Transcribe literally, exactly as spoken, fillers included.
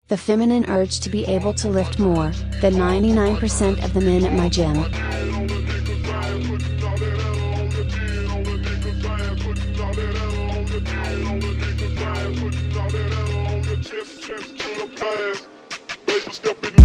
the feminine urge to be able to lift more than ninety-nine percent of the men at my gym. Step